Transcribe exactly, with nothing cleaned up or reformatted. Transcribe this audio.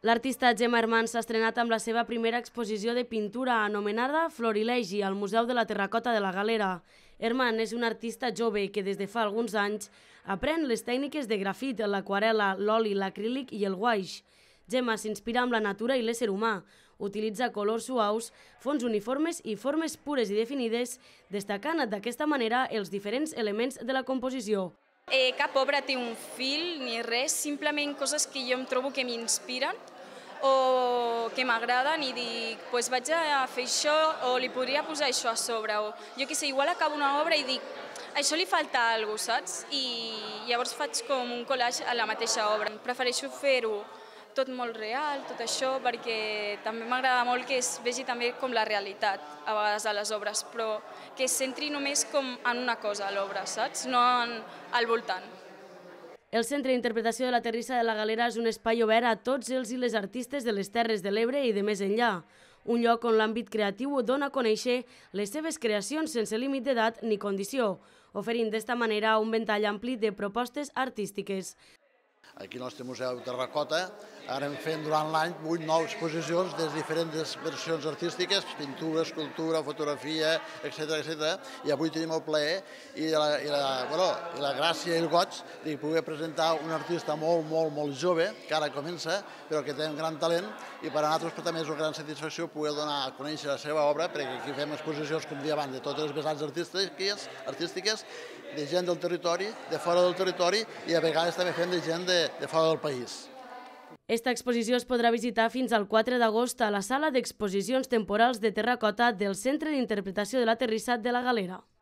L'artista Gemma Hermans s'ha estrenat amb la seva primera exposició de pintura anomenada Florilegi al Museu de la Terracota de la Galera. Hermans és un artista jove que des de fa alguns anys aprèn les tècniques de grafit, l'aquarel·la, l'oli, l'acrílic i el guaix. Gemma s'inspira amb la natura i l'ésser humà. Utilitza colors suaus, fons uniformes i formes pures i definides, destacant d'aquesta manera els diferents elements de la composició. Eh, cap obra té un fil ni res, simplement coses que jo em trobo que m'inspiren o que m'agraden i dic, pues vaig a fer això o li podria posar això a sobre. O jo què sé, igual acabo una obra i dic, això li falta alguna cosa, saps? I llavors faig com un collage a la mateixa obra. Prefereixo fer-ho tot molt real, tot això, perquè també m'agrada molt que es vegi també com la realitat a vegades a les obres, però que es centri només com en una cosa a l'obra, saps? No en, al voltant. El Centre d'Interpretació de la Terrissa de la Galera és un espai obert a tots els i les artistes de les Terres de l'Ebre i de més enllà. Un lloc on l'àmbit creatiu dona a conèixer les seves creacions sense límit d'edat ni condició, oferint d'esta manera un ventall ampli de propostes artístiques. Aquí al nostre Museu de Terracota anem fent durant l'any vuit noves exposicions de diferents versions artístiques, pintura, escultura, fotografia, etcètera, etcètera. I avui tenim el plaer i la, i, la, bueno, i la gràcia i el goig de poder presentar un artista molt, molt, molt jove, que ara comença, però que té un gran talent, i per a nosaltres però, també és una gran satisfacció poder donar a conèixer la seva obra, perquè aquí fem exposicions, com dia abans, de totes les vessants artístiques, artístiques, de gent del territori, de fora del territori, i a vegades també fem de gent de, de fora del país. Esta exposició es podrà visitar fins al quatre d'agost a la sala d'exposicions temporals de Terracota del Centre d'Interpretació de la Terrissa de la Galera.